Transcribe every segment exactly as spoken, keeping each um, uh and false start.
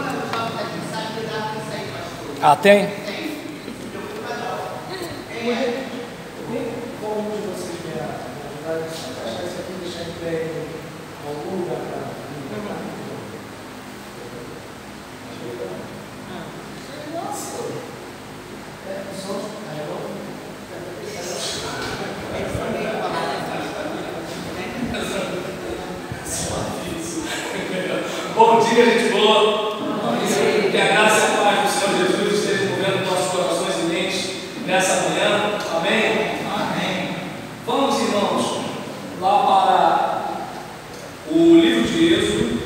Ah, tem? Tem. Como vocês vieram? Acho que esse aqui deixa em pé algum lugar para Bom dia, gente boa. Que a graça e a paz do Senhor Jesus estejam movendo nossos corações e mentes nessa manhã. Amém? Amém. Vamos, irmãos, lá para o livro de Êxodo.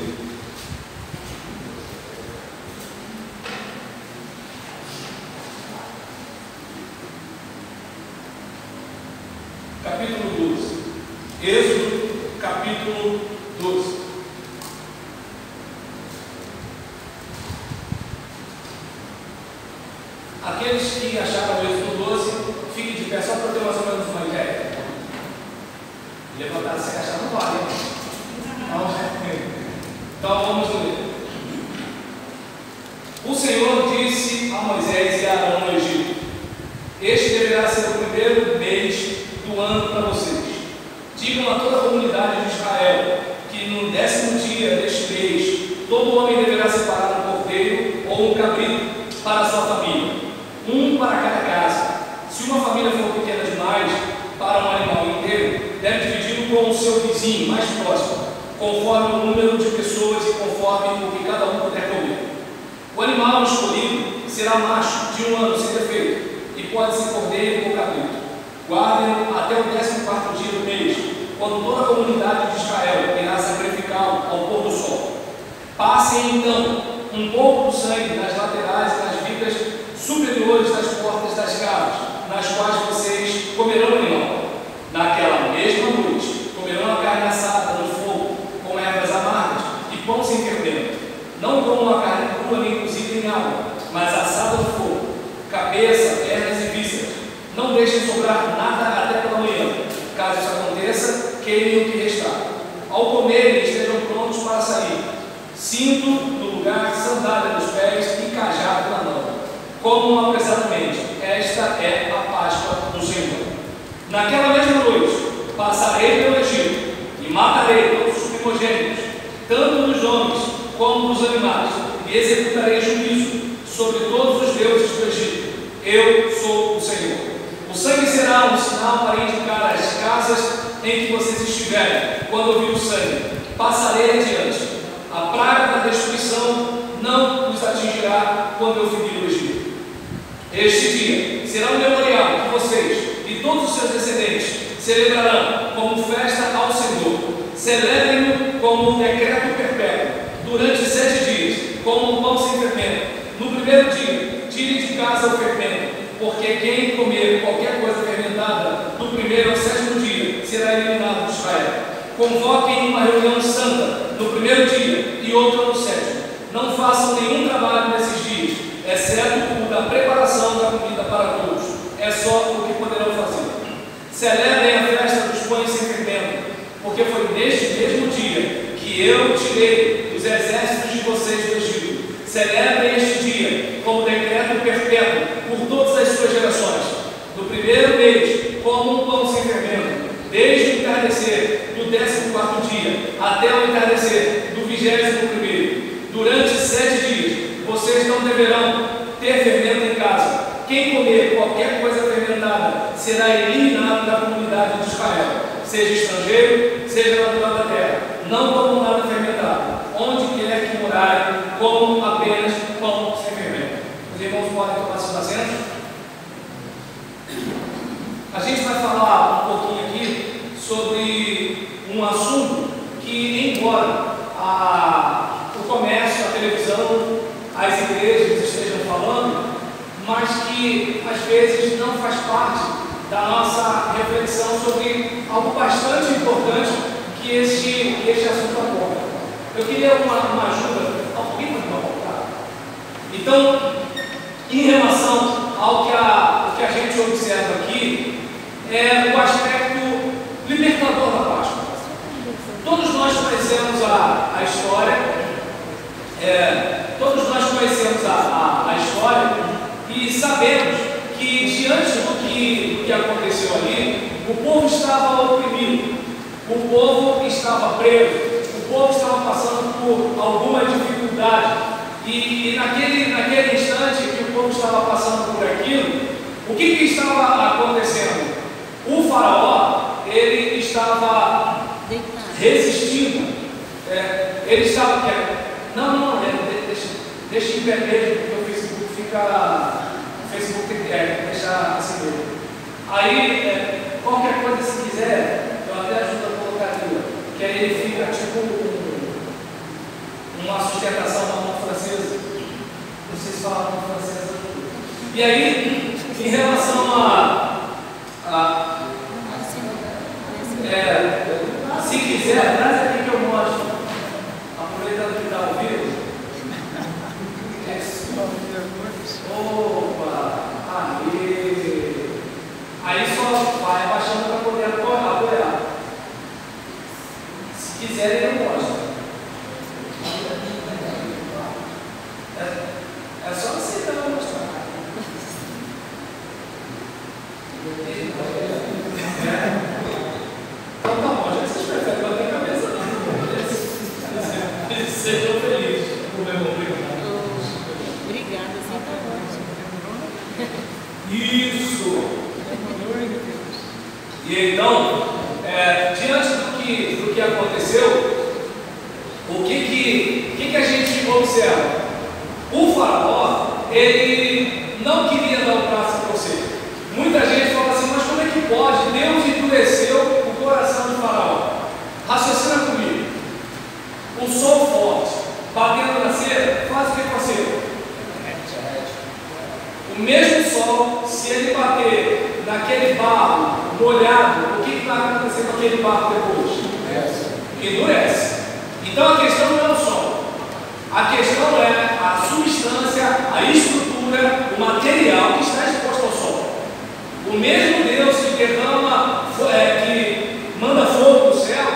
Capítulo doze. Êxodo, capítulo doze. Aqueles que acharam o Êxodo doze, fiquem de pé só para ter mais ou menos uma ideia. Levantar sem achar não vale. Então vamos ler. O Senhor disse a Moisés e a Arão no Egito: este deverá ser o primeiro mês do ano para vocês. Digam a toda a comunidade de Israel que no décimo dia deste mês todo homem deverá separar um cordeiro ou um cabrito para a sua família, um para cada casa. Se uma família for pequena demais para um animal inteiro, deve dividi-lo com o seu vizinho mais próximo, conforme o número de pessoas e conforme o que cada um puder comer. O animal escolhido será macho de um ano sem defeito, e pode ser cordeiro ou cabrito. Guardem-no até o décimo quarto dia do mês, quando toda a comunidade de Israel irá sacrificá-lo ao pôr do sol. Passem então um pouco do sangue nas laterais e nas vigas superiores das portas das casas, nas quais vocês comerão o animal. Naquela mesma noite, comerão a carne assada no fogo, com ervas amargas e pão sem fermento. Não comam a carne crua nem cozida em água, mas assada no fogo, cabeça, pernas e vísceras. Não deixem sobrar nada até pela manhã. Caso isso aconteça, queimem o que restar. Ao comerem, estejam prontos para sair. Cinto no lugar, sandália nos pés e cajado na mão. Comam apressadamente. Esta é a Páscoa do Senhor. Naquela mesma noite, passarei pelo Egito e matarei todos os primogênitos, tanto dos homens como dos animais, e executarei juízo sobre todos os deuses do Egito. Eu sou o Senhor. O sangue será um sinal para indicar as casas em que vocês estiverem. Quando eu vi o sangue, passarei adiante. A praga da destruição não os atingirá quando eu ferir o Egito. Este dia será um memorial que vocês e todos os seus descendentes celebrarão como festa ao Senhor. Celebrem-no como um decreto perpétuo, durante sete dias, como um pão sem fermento. No primeiro dia, tire de casa o fermento, porque quem comer qualquer coisa fermentada do primeiro ao sétimo dia será eliminado de Israel. Convoquem uma reunião santa no primeiro dia e outra no sétimo. Não façam nenhum trabalho nesses dias, exceto o da preparação da comida para todos. É só o que poderão fazer. Celebrem a festa dos pães sem fermento, porque foi neste mesmo dia que eu tirei os exércitos de vocês do Egito. Celebrem este dia como decreto perpétuo por todas as suas gerações. No primeiro mês, como um pão sem fermento, desde o entardecer do décimo quarto dia até o entardecer do vigésimo primeiro. Durante sete dias, vocês não deverão ter fermento em casa. Quem comer qualquer coisa fermentada será eliminado da comunidade de Israel, seja estrangeiro, seja natural da terra. Não comam nada fermentado. Onde quer que morarem, comam apenas pão sem fermento. Os irmãos podem tomar seus assentos. A gente vai falar um pouquinho aqui sobre um assunto que, embora a, o comércio, a televisão, as igrejas estejam falando, mas que às vezes não faz parte da nossa reflexão sobre algo bastante importante que este, que este assunto aborda. Eu queria uma, uma ajuda ao pouquinho para voltar. Então, em relação ao que a, o que a gente observa aqui, é o aspecto libertador da Páscoa. Todos nós conhecemos a, a história, é, todos nós história e sabemos que, diante do que, do que aconteceu ali, o povo estava oprimido, o povo estava preso, o povo estava passando por alguma dificuldade. E, e naquele, naquele instante que o povo estava passando por aquilo, o que, que estava acontecendo? O faraó, ele estava resistindo, é, ele estava querendo, não, não, é, deixa, deixa em pé mesmo, porque o Facebook fica, o Facebook tem que é, deixar assim mesmo. Aí, é, qualquer coisa se quiser, eu até ajudo a colocar ali, que aí ele fica tipo um, uma sustentação da mão francesa, não sei se fala mão francesa. E aí, em relação a, a é, se quiser, traz aqui que eu mostro, aproveitando que está ao vivo. Opa, aí, aí só vai abaixando para poder apoiar. Se quiser, eu mostro. É, é só aceitar e mostrar. É. Então tá bom, já que vocês preferem bater a cabeça, eles sejam felizes. Obrigada, você tá ótimo. Isso! E então, é, diante do que, do que aconteceu, o que que, que que a gente observa? O faraó, ele não queria dar o braço para você. Muita gente fala assim, mas como é que pode? Deus endureceu o coração do faraó. Raciocina comigo. O sol forte, batendo na cera, faz o que com a cera? O mesmo sol, se ele bater naquele barro molhado, o que vai acontecer com aquele barro depois? Endurece. Então a questão não é o sol. A questão é a substância, a estrutura, o material que está exposto ao sol. O mesmo Deus que derrama, é, que manda fogo do céu,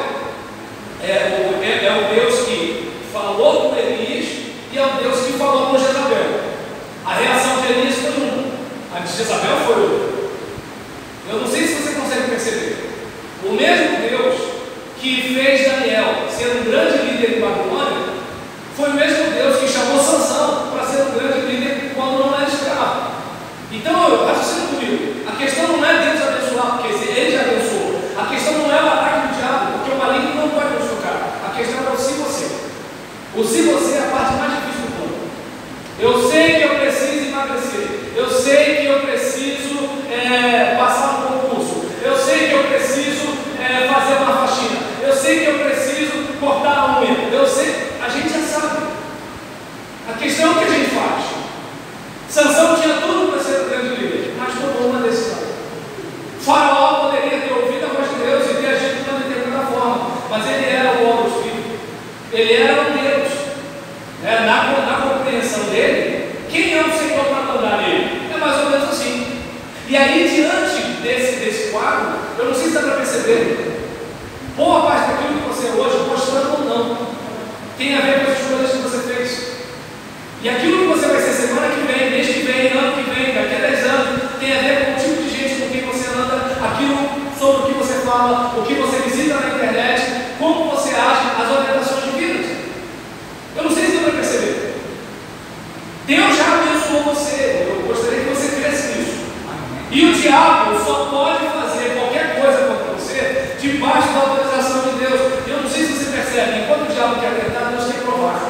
é o, é, é o Deus que falou com Elias e é o Deus que falou com Jezabel. A reação de Elias foi uma, a de Jezabel foi outra. Eu não sei se você consegue perceber. O mesmo Deus que fez Daniel ser um grande líder em Babilônia foi o mesmo Deus que chamou Sansão para ser um grande líder quando não era escravo. Então, raciocina comigo. A questão não é Deus abençoar, porque Ele já abençoou. A questão não é o ataque do diabo, porque o maligno não pode nos tocar. A questão é o se você. O se você é a parte mais difícil do plano. Eu sei que eu preciso emagrecer. Eu sei que eu preciso é, passar um concurso. Eu sei que eu preciso é, fazer uma faxina. Eu sei que eu preciso cortar a unha. Eu sei, a gente já sabe. A questão é o que a gente faz. Sansão tinha tudo para ser um grande líder, mas tomou uma decisão. Faraó poderia ter ouvido a voz de Deus e ter agido de uma determinada forma, mas ele era o homem dos filhos. Ele era um Deus. É, na, na compreensão dele, quem é o Senhor para mandar nele? É mais ou menos assim. E aí, diante desse, desse quadro, eu não sei se dá para perceber, boa parte daquilo que você é hoje, gostando ou não, tem a ver com as escolhas que você fez. E aquilo que você vai ser semana que vem, mês que vem, ano que vem, daqui a dez anos, tem a ver com o tipo de gente com quem você anda, aquilo sobre o que você fala, o que você visita na internet, como você age, as orientações divinas. Eu não sei se dá para perceber. Deus já abençoou você. Eu gostaria que você cresça nisso. E o diabo só pode fazer qualquer coisa contra você debaixo da autorização de Deus. Eu não sei se você percebe, enquanto o diabo quer tentar, Deus tem que provar.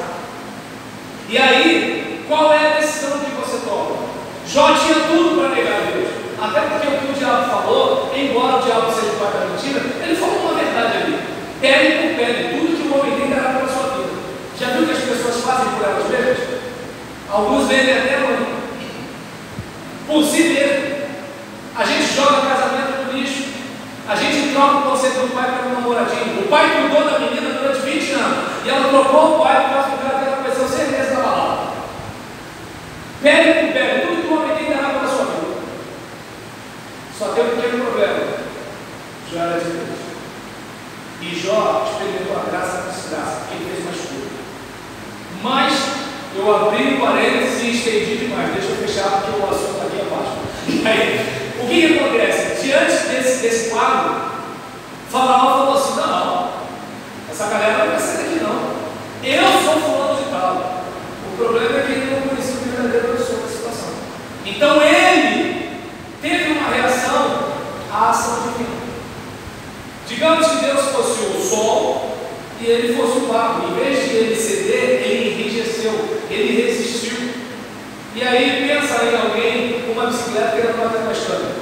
E aí, qual é a decisão que você toma? Jó tinha tudo para negar a Deus. Até porque o que o diabo falou, embora o diabo seja o pai da mentira, ele falou uma verdade ali. Pele por pele, tudo que o homem tem dará para a sua vida. Já viu o que as pessoas fazem por elas mesmas? Alguns vendem até mãe. Por si mesmo. A gente joga casamento no lixo. A gente troca o conceito do pai para um namoradinho. O pai cuidou da menina durante vinte anos. E ela trocou o pai por causa do cara dela, vai ser o certeza da balada. Pele por pele, tudo que o homem tem dará para a sua vida. Só tem um pequeno problema. Jó era de Deus. E Jó experimentou a graça e a desgraça, porque ele fez uma escolha. Mas Eu abri o parênteses e estendi demais. Deixa eu fechar porque o assunto está aqui abaixo. Aí, o que, que acontece? Diante desse, desse quadro, Faraó falou assim: não, não, essa galera não vai sair daqui não. Eu sou fulano de tal. O problema é que ele não conhecia o verdadeiro pessoa da situação. Então ele teve uma reação à ação divina. Digamos que Deus fosse o sol e ele fosse o barro. Em vez de ele ceder, ele enrijeceu, ele resistiu. E aí pensa em alguém com uma bicicleta querendo bater na escada.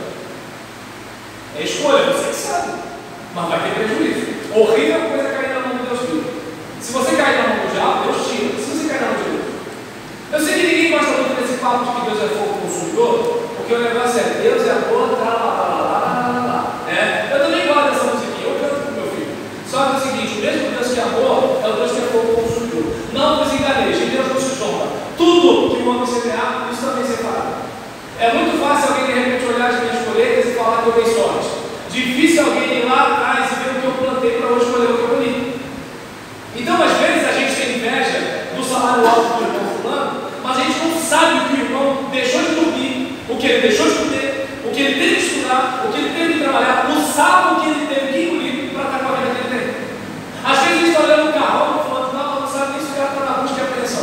É escolha, você que sabe, mas vai ter prejuízo. Horrível coisa é cair na mão de Deus livre. Se você cair na mão do diabo, Deus tira. Se você cair na mão de Deus, eu sei que ninguém gosta muito desse papo de que Deus é fogo consumidor, porque o negócio é Deus é amor, tá lá, lá, lá, lá, lá, lá. É? Eu também gosto dessa musiquinha, eu canto com meu filho. Só que é o seguinte: o mesmo Deus que é amor é o Deus que é fogo consumidor. Não vos enganeis, em Deus não se sombra. Tudo que o homem semear, isso também separado. É muito fácil alguém de repente olhar as minhas colheitas e falar que eu dei sorte. Difícil alguém ir lá atrás e ver o que eu plantei para hoje colher o que eu colhi. Então, às vezes, a gente tem inveja do salário alto do irmão fulano, mas a gente não sabe o que o irmão deixou de dormir, o que ele deixou de comer, o que ele teve de estudar, o que ele teve de trabalhar, o sábado que ele teve que engolir para estar com a vida que ele tem. Às vezes a gente está olhando o carro, falando: não, não sabe nem se o cara está na busca de apreensão.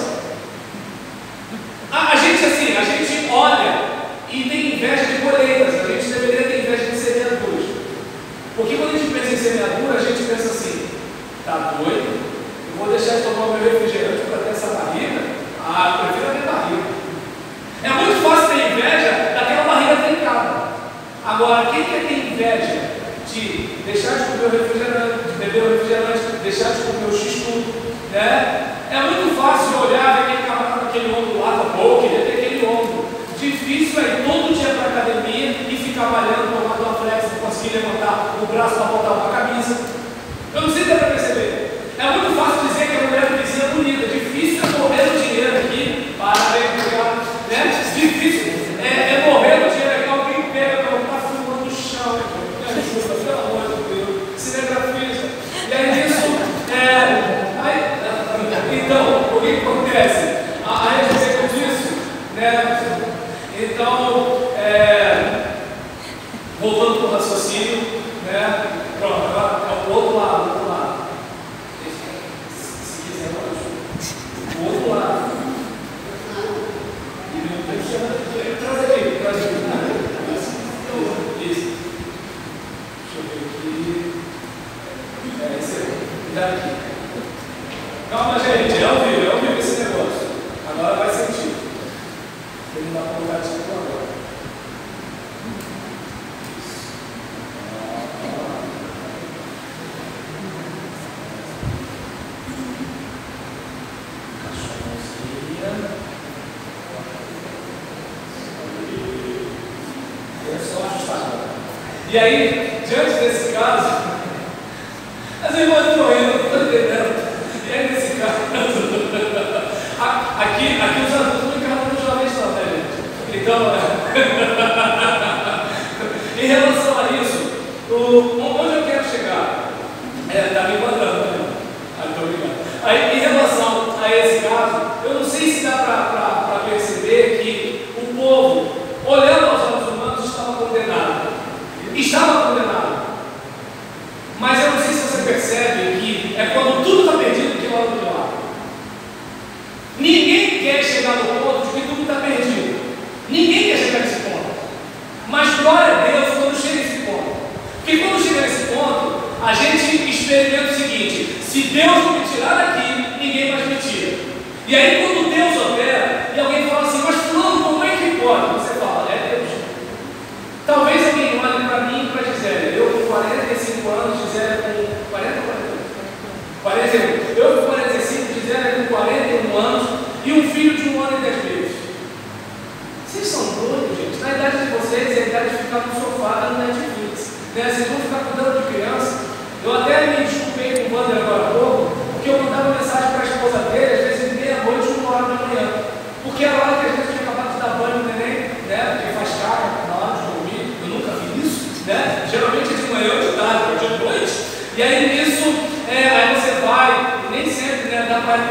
A, a gente, assim, a gente olha e tem inveja de colheitas, a gente deveria ter inveja de semeaduras. Porque quando a gente pensa em semeadura, a gente pensa assim: tá doido? Eu vou deixar de tomar o meu refrigerante para ter essa barriga? Ah, eu prefiro a minha barriga. É muito fácil ter inveja daquela barriga trincada. Agora, quem quer ter inveja de deixar de comer o refrigerante, de beber o refrigerante, deixar de comer o x-tudo, né? É muito fácil olhar, ver aquele camarada com aquele ombro lá, pô, eu queria ter aquele ombro. Difícil é ir todo dia para a academia e ficar malhando, tomando uma flex, não conseguir levantar o braço para botar uma camisa. Eu não sei se dá para perceber. É muito fácil dizer que a mulher do vizinho é bonita. Difícil é morrer no dinheiro aqui. Parabéns, obrigado. Né? Difícil é, é morrer no dinheiro aqui. Alguém pega, não está filmando no chão. Me ajuda, pelo amor de Deus. Cinegrafista. E aí isso é. Aí, então, o que acontece? A, a respeito disso, né? Então, é, voltando para o raciocínio, né? Pronto, agora é o outro lado, o outro lado. Se quiser, pode. O outro lado. Traz aqui, traz aqui. Isso. Deixa eu ver aqui. É esse aí. Daqui. Calma, gente, é ao vivo, é ao vivo esse negócio. Agora vai sentir. Ele não dá para colocar isso agora. E aí, diante desse caso, as irmãs estão rindo, não estão entendendo. E aí, nesse caso, aqui, aqui os adultos não encarnam nos jovens, não, né, gente? Então, em relação a isso, o, onde eu quero chegar? Está é, me mandando, né? Ah, então, obrigado. Aí, em relação a esse caso, eu não sei se dá para perceber que o povo, olhando aos olhos humanos, estava condenado. Estava condenado. Mas eu não sei se você percebe que é quando tudo está perdido que olha do lado. Ninguém quer chegar no ponto de que tudo está perdido. Ninguém quer chegar nesse ponto. Mas glória a Deus quando chega nesse ponto. Porque quando chega nesse ponto, a gente experimenta o seguinte: se Deus não me tirar daqui, ninguém mais me tira. E aí quando Deus opera, e alguém fala assim: mas fulano, como é que pode? Você fala: é Deus. Talvez alguém olhe para mim e para Gisele. Eu com quarenta e cinco anos, Gisele com quarenta ou quarenta e um? Eu com quarenta e cinco, Gisele com quarenta e um anos e um filho de um ano e dez meses. Vocês são doidos, gente. Na idade de vocês é a idade de ficar no sofá dando Netflix. Né? Vocês vão ficar cuidando de criança. Eu até me desculpei com o Wander agora há pouco, porque eu mandava mensagem para a esposa dele, às vezes meia-noite,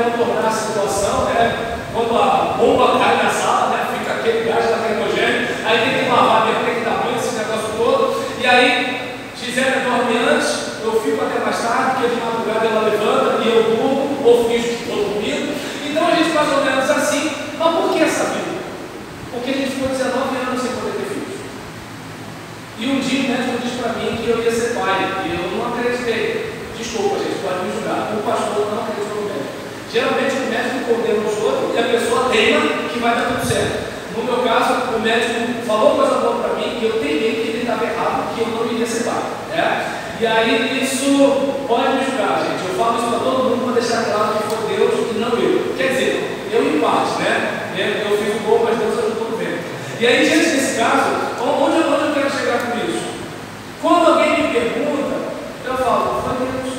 contornar a situação, né? Quando a bomba cai na sala, né? Fica aquele gás lacrimogêneo, aí tem que lavar, tem que dar banho, esse negócio todo. E aí, Gisele dorme antes, eu fico até mais tarde, porque de madrugada ela levanta e eu durmo, ou finjo que estou dormindo. Então a gente mais ou menos assim. Mas por que essa vida? Porque a gente ficou dezenove anos sem poder ter filhos. E um dia o médico disse para mim que eu ia ser pai, e eu não acreditei. Desculpa, gente, pode me julgar. O pastor não acreditou no médico. Geralmente o médico condena os outros e a pessoa teima que vai dar tudo certo. No meu caso, o médico falou coisa boa para mim e eu teimei que ele estava errado, que eu não iria ser pai. Né? E aí isso pode me julgar, gente. Eu falo isso para todo mundo para deixar claro que foi Deus e não eu. Quer dizer, eu em parte, né? Eu, eu fiz o gol, mas Deus ajudou no vento. E aí, diante desse caso, onde, onde eu quero chegar com isso? Quando alguém me pergunta, eu falo, foi Deus.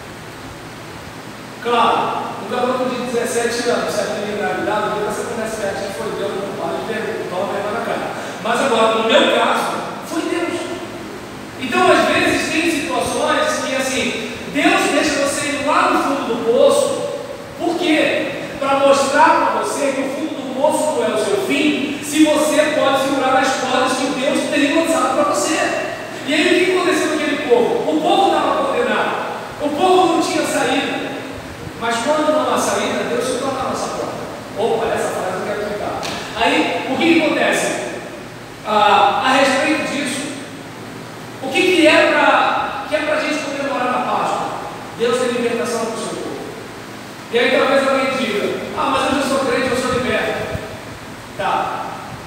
Claro, um garoto de dezessete anos, se aquele engravidado, depois você começa a achar que foi Deus, não pode perguntar, toma vergonha na cara. Mas agora, no meu caso, foi Deus. Então, às vezes, tem situações que, assim, Deus deixa você ir lá no fundo do poço. Por quê? Para mostrar para você que o fundo do poço não é o seu fim, se você pode segurar as cordas que Deus teria lançado para você. E aí, o que aconteceu com aquele povo? O povo estava condenado. O povo não tinha saída. Mas quando não há saída, Deus se torna a nossa porta. Opa, essa frase eu quero explicar. Aí, o que, que acontece? Ah, a respeito disso, o que, que é para que é para a gente comemorar na Páscoa? Deus tem libertação para o seu povo. E aí talvez alguém diga, ah, mas eu já sou crente, eu sou liberto. Tá.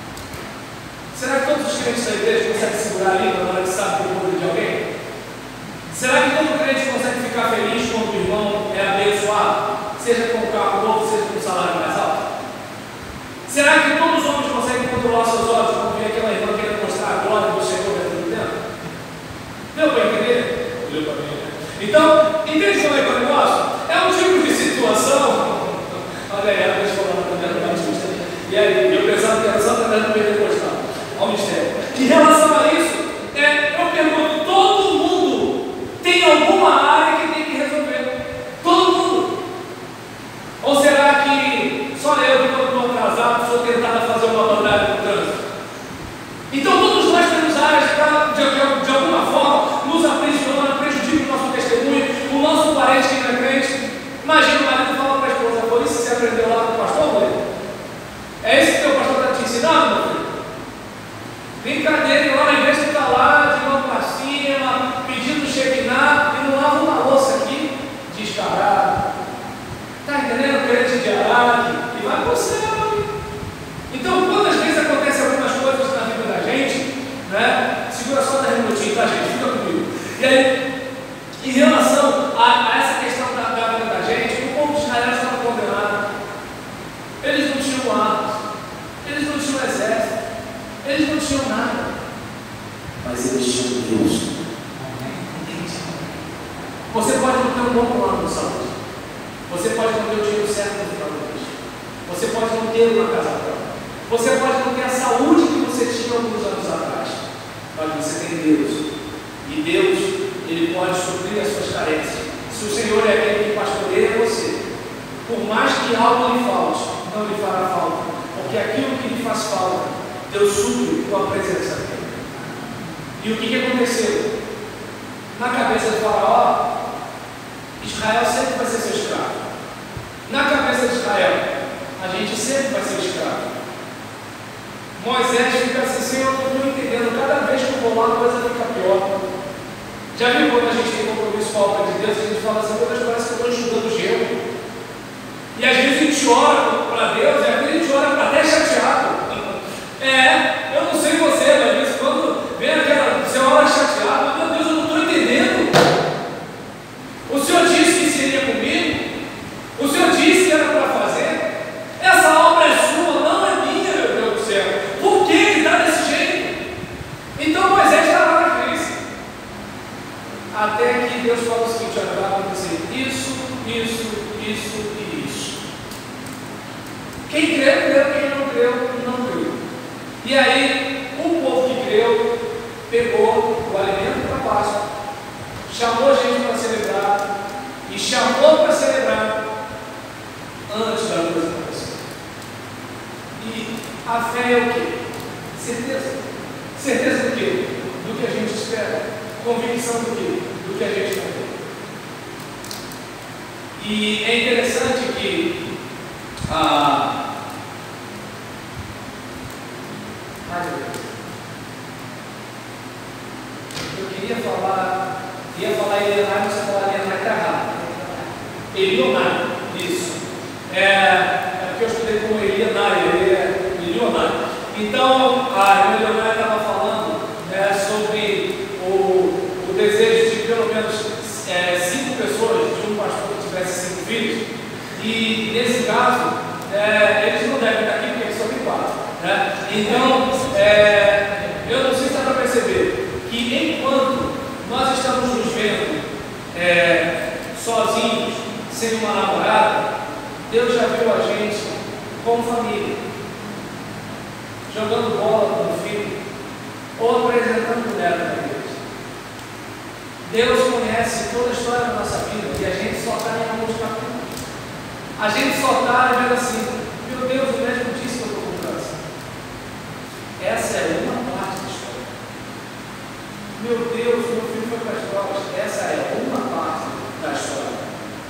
Será que todos os crentes da igreja conseguem segurar a língua na hora que sabe do poder de alguém? Será que todo crente consegue ficar feliz quando o irmão é abençoado? Seja com um carro novo, seja com um salário mais alto? Será que todos os homens conseguem controlar seus olhos quando vê aquela irmã querendo mostrar a glória do Senhor dentro do templo? Deu para entender? Deu para entender. Então, entende como é que é o negócio? É um tipo de situação. Olha aí, ela está falando também, Batista. E aí, eu pensava que era só através do pentecostal. Olha o mistério. Em relação a isso, é, eu pergunto: todo mundo tem alguma área que tem que resolver? Todo mundo? Ou será que só eu, que quando estou atrasado, sou tentado a fazer uma bandagem no trânsito? Então, todos nós temos áreas que, de, de, de alguma forma, nos aprisiona, prejudica o nosso testemunho, o nosso parente que não é crente. Imagina o marido fala para a esposa: por isso você aprendeu lá com o pastor, mulher? É isso que o pastor está te ensinando, meu filho? Brincadeira, lá na igreja você está lá, de mão para cima, pedindo chequinar, e não lava uma louça aqui, descarado. Está entendendo? Crente de Araque, e vai para o céu. Então, quantas vezes acontecem algumas coisas na vida da gente, né? Segura só dez minutinhos, tá, gente? Fica comigo. E aí, em relação a, a essa questão da, da vida da gente, o povo de Israel estava condenado. Eles não tinham armas, eles não tinham exército, eles não tinham nada, mas eles tinham Deus. Você pode não ter um bom plano de saúde, você pode não ter o dinheiro certo no final do mês, você pode não ter uma casa própria, você pode não ter a saúde que você tinha alguns anos atrás, mas você tem Deus, e Deus, Ele pode suprir as suas carências. Se o Senhor é aquele que pastoreia você, por mais que algo lhe falte, não lhe fará falta, porque aquilo que lhe faz falta, Deus supre com a presença dele. E o que, que aconteceu? Na cabeça do Faraó, Israel sempre vai ser seu escravo. Na cabeça de Israel, a gente sempre vai ser escravo. Moisés fica assim: Senhor, eu não estou entendendo, cada vez que eu vou lá a coisa fica pior. Já viu quando a gente tem compromisso com a obra de Deus, a gente fala assim: meu Deus, parece que eu estou estudando gelo. E às vezes a gente ora para Deus, e às vezes a gente ora até chateado. É, eu não sei você, mas quando vem aquela, você ora chateado, meu Deus, eu não estou entendendo. O Senhor disse que seria comigo, o Senhor disse que era para fazer, essa obra é sua, não é minha, meu Deus do céu. Por que está desse jeito? Então Moisés estava na crise. Até que Deus fala o seguinte: olha, vai acontecer isso, isso, isso e isso. Quem creu, creu, quem não creu, não creu. E aí, o povo que creu pegou o alimento para a Páscoa, chamou gente para celebrar, e chamou para celebrar A fé é o quê? Certeza. Certeza do quê? Do que a gente espera. Convicção do quê? Do que a gente não vê. E é interessante que ah, ai, meu Deus. Eu queria falar, ia falar Elionai, mas eu falar Elionai está errado. Elionai, isso. É, é porque eu estudei com Elionai, ele é Elionai. Então, a irmã Elionai estava falando né, sobre o, o desejo de pelo menos é, cinco pessoas, de um pastor que tivesse cinco filhos, e nesse caso, é, eles não devem estar aqui porque eles só têm quatro. Né? Então, é, eu não sei se dá para perceber que enquanto nós estamos nos vendo é, sozinhos, sem uma namorada, Deus já viu a gente como família, jogando bola com o filho, ou apresentando mulher na igreja. Deus conhece toda a história da nossa vida e a gente só está em alguns capítulos. A gente só está vendo assim, meu Deus, o médico disse que eu estou com câncer. Essa é uma parte da história. Meu Deus, meu filho foi para as drogas. Essa é uma parte da história.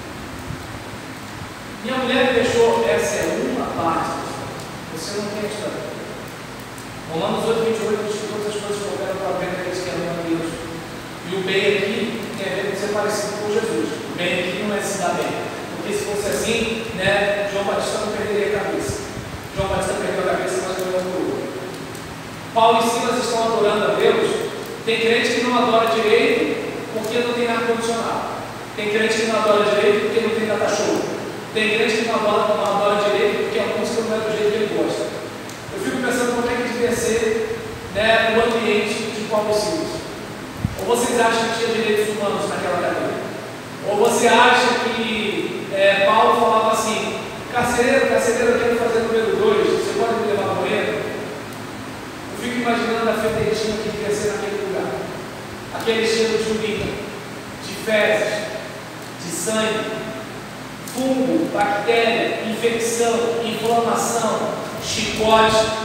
Minha mulher me deixou. Essa é uma parte da história. Você não tem a história. Romanos oito, vinte e oito diz que todas as coisas cooperam para o bem daqueles que amam a Deus. E o bem aqui tem a ver com ser parecido com Jesus. O bem aqui não é se dar bem. Porque se fosse assim, né, João Batista não perderia a cabeça. João Batista perdeu a cabeça, mas ganhou por outro. Paulo e Silas estão adorando a Deus. Tem crente que não adora direito porque não tem ar-condicionado. Tem crente que não adora direito porque não tem data show. Tem crente que não adora, não adora direito porque a música não é do jeito que ele gosta. Eu fico pensando como é que devia ser né, o ambiente de Paulo e Silas. Ou vocês acham que tinha direitos humanos naquela cadeia? Ou você acha que é, Paulo falava assim, carcereiro, carcereiro, eu quero fazer número dois, você pode me levar ao banheiro? Eu fico imaginando a fedetinha que devia ser naquele lugar. Aquele cheiro de urina, de fezes, de sangue, fungo, bactéria, infecção, inflamação, chicote.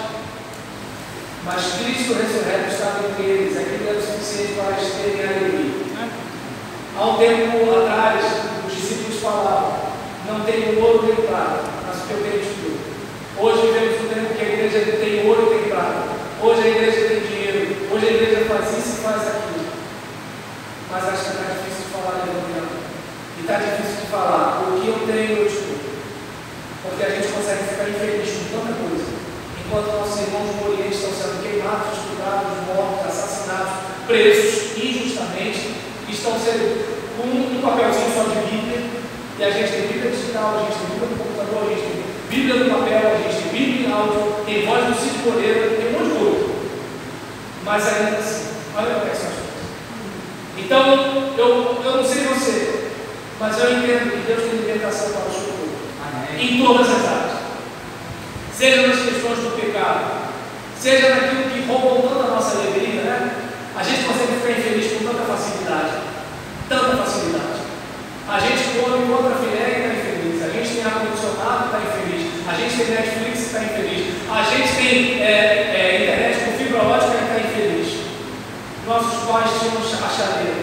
Mas Cristo ressurreto estava entre eles, aquilo era o suficiente para eles terem alegria. Há um tempo atrás, os discípulos falavam, não tenho ouro nem prata, mas o que eu tenho de tudo. Hoje vivemos um tempo que a igreja tem ouro e tem prata. Hoje a igreja tem dinheiro, hoje a igreja faz isso e faz aquilo. Mas acho que está difícil de falar de amanhã. E está difícil de falar, o que eu tenho eu te dou. Porque a gente consegue ficar infeliz com tanta coisa. Enquanto nossos irmãos no Oriente estão sendo queimados, estuprados, mortos, assassinados, presos injustamente, estão sendo com um papelzinho só de Bíblia, e a gente tem Bíblia digital, a gente tem Bíblia no computador, a gente tem Bíblia no papel, a gente tem Bíblia em áudio, tem voz do Cid Moreira, tem um monte de coisa. Mas ainda assim, olha como é que são as coisas. Então, eu, eu não sei você, mas eu entendo que Deus tem libertação para o seu povo, em todas as áreas. Seja nas questões do pecado, seja naquilo que roubam toda a nossa alegria, né? A gente consegue ficar infeliz com tanta facilidade, tanta facilidade. A gente come contra filé e está infeliz, a gente tem ar-condicionado e está infeliz, a gente tem Netflix e está infeliz, a gente tem é, é, internet com fibra ótica e está infeliz. Nossos pais tinham a chaleira,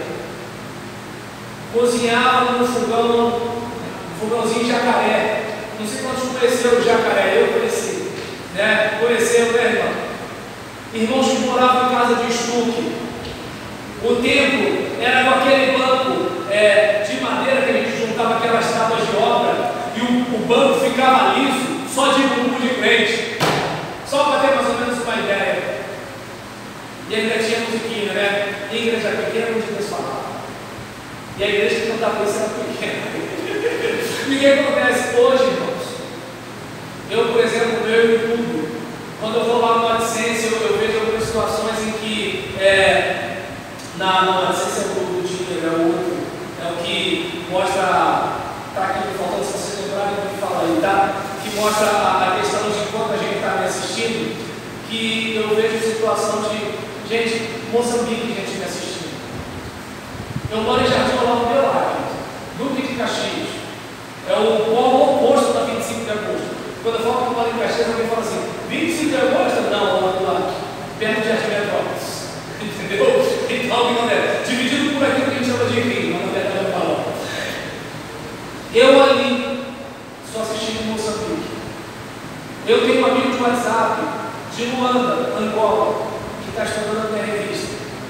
cozinhavam no fogão, um fogãozinho jacaré. Não sei quantos conheceram o jacaré, eu conheci, né? Conheceram, né, irmão? Irmãos que moravam em casa de estuque. O templo era com aquele banco é, de madeira que a gente juntava aquelas tábuas de obra e o, o banco ficava liso, só de bumbum de crente. Só para ter mais ou menos uma ideia. E ainda tinha musiquinha, né? Igreja pequena, onde Deus falava. E a igreja que não estava isso era pequena. E o que acontece hoje, irmãos? Eu, por exemplo, meu YouTube, quando eu vou lá no AdSense, eu, eu vejo algumas situações em que é, na, no AdSense é o do dinheiro, é o outro, é o que mostra, tá aqui faltando se vocês lembrarem do que fala aí, tá? Que mostra a, a questão de quanto a gente está me assistindo, que eu vejo situação de gente, Moçambique, gente me assistindo. Eu moro em Jardim Olavo de Lá, Duque de Caxias. É o polo oposto da vinte e cinco de agosto. Quando eu falo que eu moro em Caxias, alguém fala assim, vinte e cinco de agosto WhatsApp de Luanda, Angola, que está estudando a minha revista.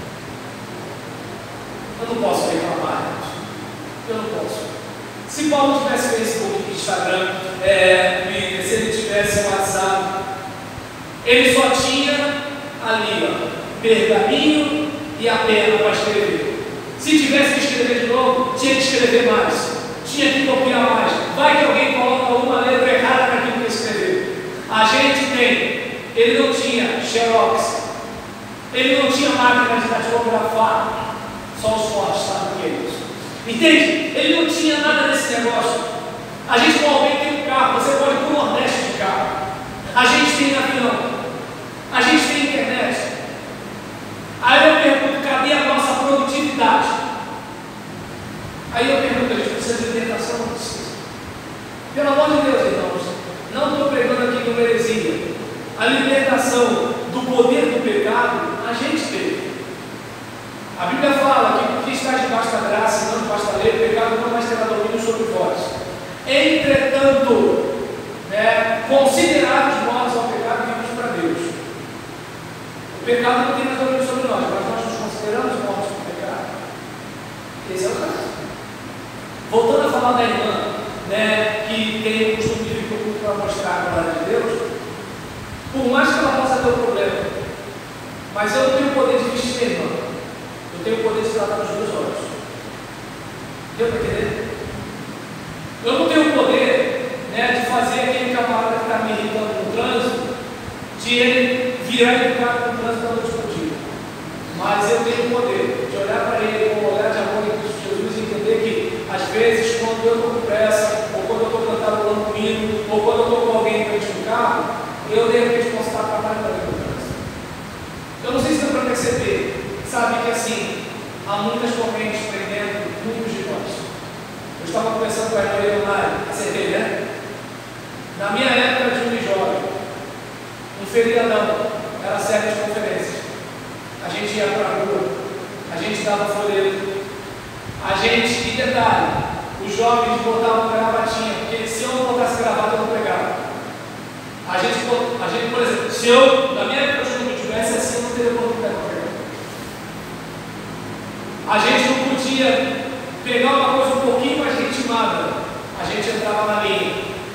Eu não posso reclamar, gente. Eu não posso. Se Paulo tivesse Facebook, Instagram, é, Twitter, se ele tivesse WhatsApp, ele só tinha ali, ó, pergaminho e a pena para escrever. Se tivesse que escrever de novo, tinha que escrever mais, tinha que copiar mais. Vai que alguém coloca uma letra errada naquilo que escreveu. A gente tem, ele não tinha xerox, ele não tinha máquina de datilografar, só os fortes sabem o que é isso. Entende? Ele não tinha nada desse negócio. A gente normalmente tem um carro, você pode ir para o Nordeste de carro. A gente tem avião, a gente tem internet. Aí eu pergunto, cadê a nossa produtividade? Aí eu pergunto, a gente precisa de libertação? Não precisa. Pelo amor de Deus, irmãos, não estou pregando aqui com heresia. A libertação do poder do pecado, a gente teve. A Bíblia fala que porque está debaixo da graça e não debaixo da lei, o pecado não mais terá domínio sobre vós. Entretanto, né, considerados mortos ao pecado, vivos para Deus. O pecado não tem mais domínio sobre nós, mas nós nos consideramos mortos para o pecado. Esse é o caso. Voltando a falar da irmã, né, que tem o costume de vir para o culto para mostrar a glória de Deus, por mais que ela possa ter um problema, mas eu não tenho o poder de vestir a irmã, eu tenho o poder de tratar nos meus olhos. Deu para entender? Eu não tenho o poder, né, de fazer aquele camarada que está me irritando no trânsito, de ele virar educado no trânsito da noite para o dia. Mas eu tenho o poder de olhar para ele com um olhar de amor em Cristo Jesus e entender que, às vezes, quando eu estou com pressa, ou quando eu estou cantarolando um hino, ou quando eu estou com alguém em frente no carro, eu de repente posso estar trabalhando ali no trânsito. Eu não sei se dá para perceber, sabe que assim, há muitas correntes prendendo muitos de nós. Eu estava conversando com a irmã Leonardo, você vê, né? Na minha época de um jovem, um feriadão, era série de conferências. A gente ia para a rua, a gente dava folheto, a gente, e detalhe, os jovens botavam gravatinha, porque se eu não botasse gravata, eu não pregava. A gente, a gente, por exemplo, se eu, na minha época, se eu tivesse assim, eu não teria oportunidade de pregar. A gente não podia pegar uma coisa um pouquinho mais ritmada, a gente entrava na linha.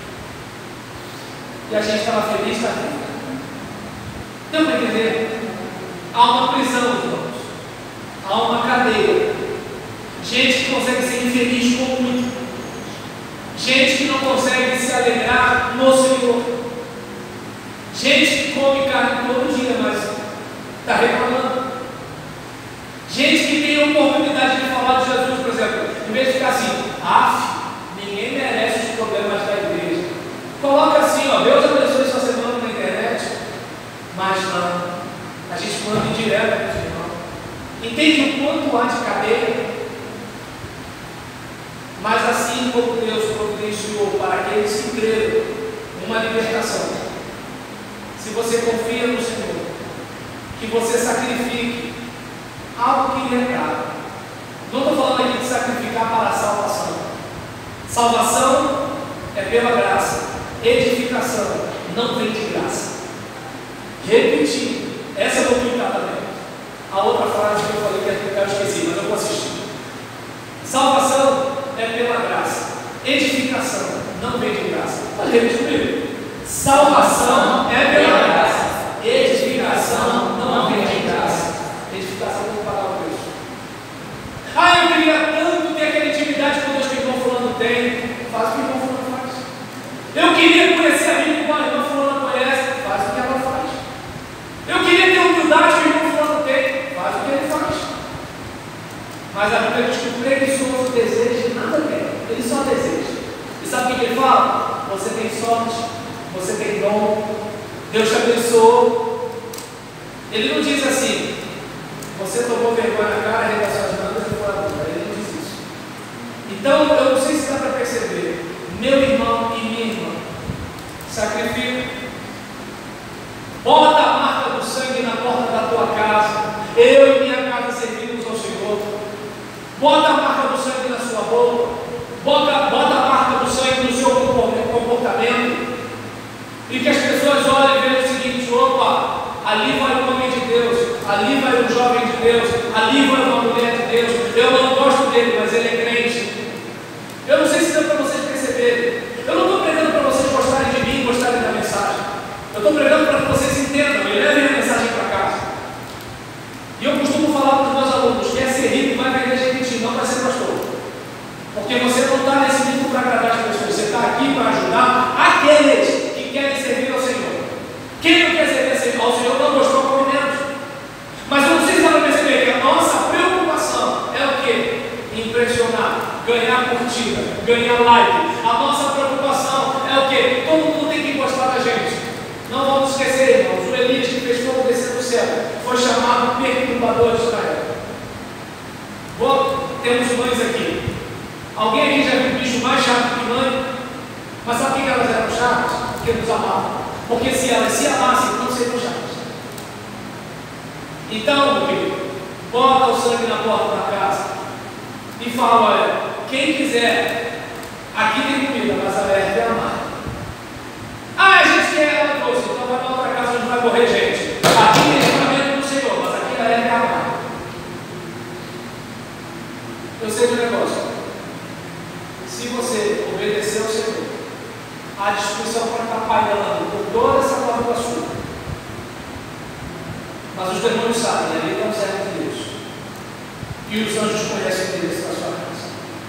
E a gente estava feliz, está feliz. Deu para entender? Há uma prisão, irmãos. Há uma cadeia. Gente que consegue ser infeliz com muito. Gente que não consegue se alegrar no Senhor. Gente que come carne todo dia, mas está reclamando. Gente que tem a oportunidade de falar de Jesus, por exemplo, em vez de ficar assim, af, ninguém merece os problemas da igreja. Coloca assim, ó, Deus abençoe sua semana na internet, mas não, a gente manda direto para os irmãos. Entende o quanto há de cadeia? Mas assim como Deus providenciou para aqueles que creram uma libertação, se você confia no Senhor, que você sacrifique algo que lhe é caro. Não estou falando aqui de sacrificar para a salvação. Salvação é pela graça. Edificação não vem de graça. Repetir. Essa eu vou clicar também. A outra frase que eu falei que ia clicar eu esqueci, mas eu vou assistir. Salvação é pela graça. Edificação não vem de graça. Pode repetir comigo. Salvação é pela graça. Edificação não vem de graça. Edificação tem que pagar o preço. Ah, eu queria tanto ter aquela intimidade com Deus que o irmão fulano tem. Faz o que o irmão fulano faz. Eu queria conhecer a Bíblia como a irmã fulano conhece. Faz o que ela faz. Eu queria ter humildade que o irmão fulano tem. Faz o que ele faz. Mas a Bíblia diz que o preguiçoso deseja e nada tem. Ele só deseja. E sabe o que ele fala? Você tem sorte, você tem dom, Deus te abençoou. Ele não diz assim, você tomou vergonha na cara, arregaçou suas mangas e foi a boca. Ele não diz isso. Então, eu não sei se dá para perceber, meu irmão e minha irmã, sacrifica, bota a marca do sangue na porta da tua casa. Eu e minha casa servimos ao Senhor. Bota a marca do sangue na sua boca. Bota, bota a marca do sangue no seu comportamento. E que as pessoas olhem e vejam esperando para que vocês entendam e levem a mensagem para casa. E eu costumo falar para os meus alunos: quer ser rico, vai para a igreja repetir, não vai ser pastor. Porque você não está nesse nível para agradar as pessoas, você está aqui para ajudar aqueles que querem servir ao Senhor. Quem não quer servir ao Senhor não gostou, come menos. Mas vocês vão perceber que a nossa preocupação é o quê? Impressionar, ganhar curtida, ganhar like. A nossa preocupação é o quê? Todo mundo tem que gostar da gente. Não vamos esquecer, irmãos, o Elias que fez fogo descer do céu foi chamado perturbador de Israel. Bom, temos mães aqui. Alguém aqui já viu bicho mais chato que mãe? Mas sabe por que elas eram chatas? Porque nos amavam. Porque se elas se amassem, não seriam chatas. Então, meu querido, bota o sangue na porta da casa e fala: olha, quem quiser, aqui tem comida, mas a Lerta é amar. Ah, a gente quer, ela trouxe, então vai para outra casa onde vai morrer gente. Aqui tem livramento do Senhor, mas aqui a Lerta é amar. Eu sei de um negócio. Se você obedecer ao Senhor, a destruição vai estar pairando por toda essa nova do açúcar. Mas os demônios sabem, ali estão certos de Deus. E os anjos conhecem o Deus da sua casa.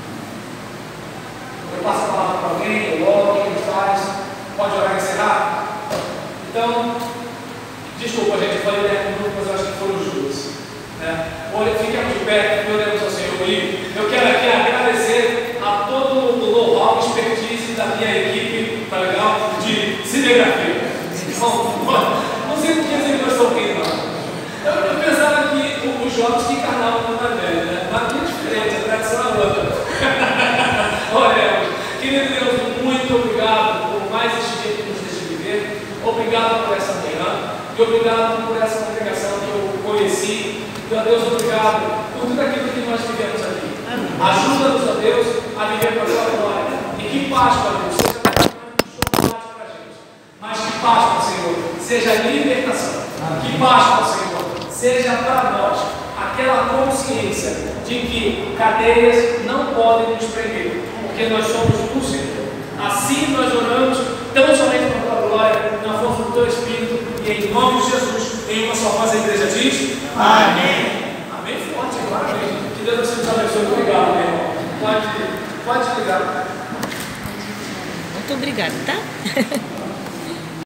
Eu passo a palavra para alguém, eu oro, quem faz, pode orar e encerrar. Então, desculpa, gente, eu falei dez minutos, mas eu acho que foram os dois. Né? Olha, fiquemos de pé, oremos ao Senhor. E eu quero aqui agradecer a todo o know-how, expertise da minha equipe, tá legal? De cinegrafia. Então, não sei por que vocês não estão rindo, não. Eu, eu pensava que os jovens que encarnavam no Evangelho, né? Mas muito diferente, a tradição é outra. Olha, querido Deus, muito obrigado por mais este dia que nos deixa viver. Obrigado por essa manhã e obrigado por essa congregação que eu conheci. Meu Deus, obrigado por tudo aquilo que nós vivemos aqui. Ajuda-nos, ó Deus, a viver para a sua glória. E que Páscoa, Deus, seja um chocolate para a gente. Mas que Páscoa, Senhor, seja libertação. Que Páscoa, Senhor, seja para nós aquela consciência de que cadeias não podem nos prender, porque nós somos do Senhor. Assim nós oramos, tão somente para a tua glória, na força do teu Espírito, e em nome de Jesus, em uma só voz a igreja diz: amém. Amém forte, claro, gente. Que Deus nos abençoe. Obrigado, meu irmão. Pode, pode ligar. Muito obrigada, tá?